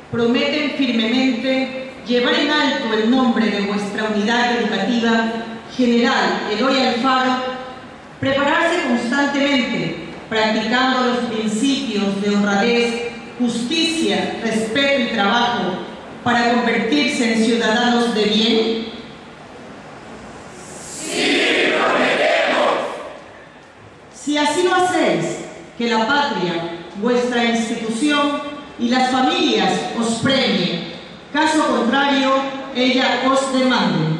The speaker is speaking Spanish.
prometen firmemente llevar en alto el nombre de vuestra unidad educativa, General Eloy Alfaro, prepararse constantemente, practicando los principios de honradez, justicia, respeto y trabajo para convertirse en ciudadanos de bien? ¡Sí, prometemos! Si así lo hacéis, que la patria, vuestra institución y las familias os premien. Caso contrario, ella os demande.